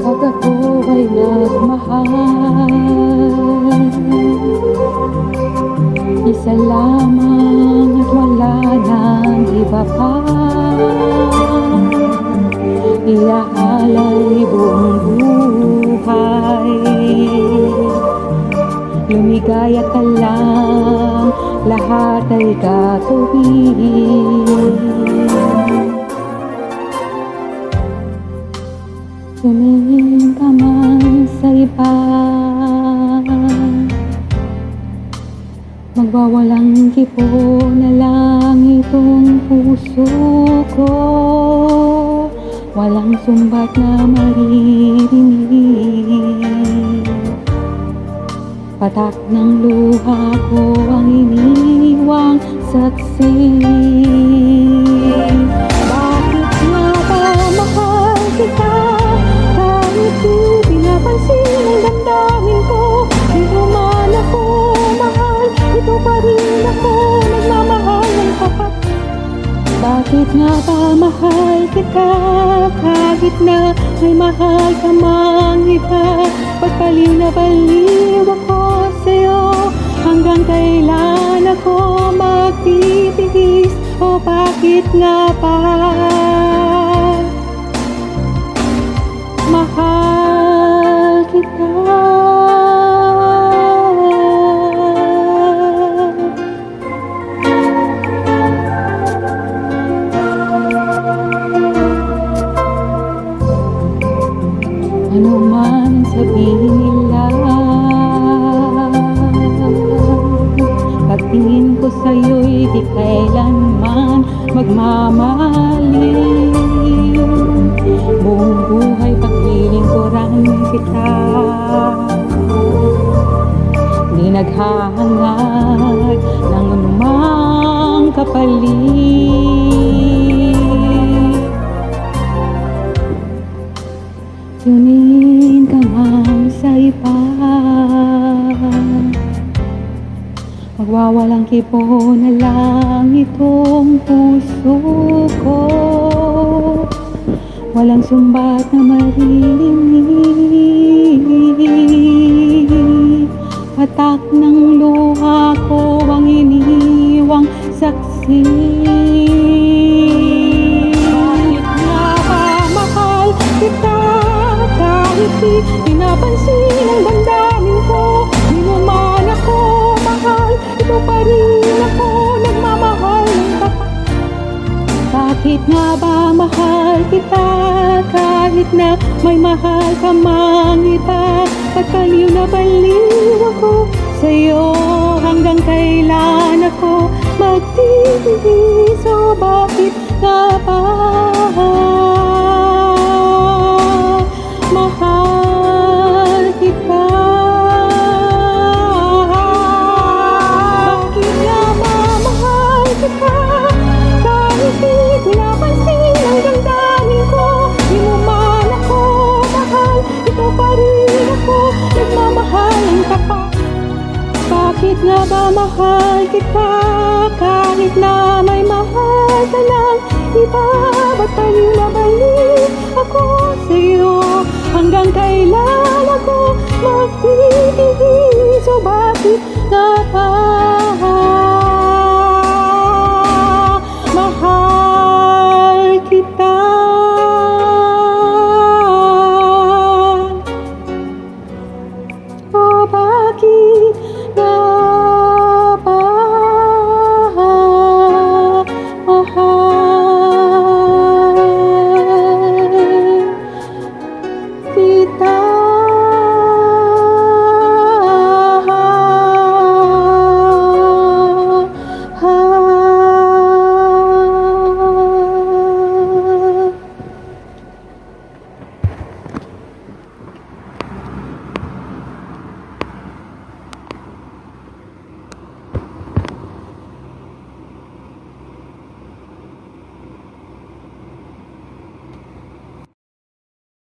Pag ako ay nagmahal, isa lamang at wala nang iba pa. Iaalay buong buhay, lumigaya ka lang, lahat ay gagawin. Tumingin ka man sa iba, magwawalang kipo na lang itong puso ko. Walang sumbat na maririnig, patak ng luha ko ang iniwang saksi. Bakit nga ba mahal kita, kahit di pinapansin ang damdamin ko? Di mo man ako mahal, ito pa rin ako nagmamahal ng tapat. Bakit nga ba mahal kita, kahit na may mahal ka mang iba? Pagpaliw na baliw ako sa'yo, hanggang kailan ako magtitiis? O bakit nga ba mahal kita? Ano man sabihin nila, pagtingin ko sa'yo'y di kailanman magmamaliw. Buong buhay paglilingkuran kita, di naghahangad ng anumang kapalit. Tumingin ka man sa iba, magwawalang kipo na lang itong puso ko. Walang sumbat na maririnig, patak ng luha ko ang iniwang saksi. Bakit nga ba mahal kita, kahit di pinapansin ang damdamin ko? Di mo man ako mahal, ito pa rin ako nagmamahal ng tapat. Bakit nga ba mahal kita, kahit na may mahal ka mang iba? Pagpaliw na baliw ako sa'yo, hanggang kailan ako magtitiis? O bakit nga ba mahal kita? Bakit nga ba mahal kita, kahit di pinapansin ang damdamin ko? Di mo man ako mahal, ito pa rin ako nagmamahal ng tapat. Bakit nga ba mahal kita, kahit na may mahal ka lang iba? Ba't paliw na baliw ako sa'yo, hanggang kailan ako magtitiis? O bakit nga ba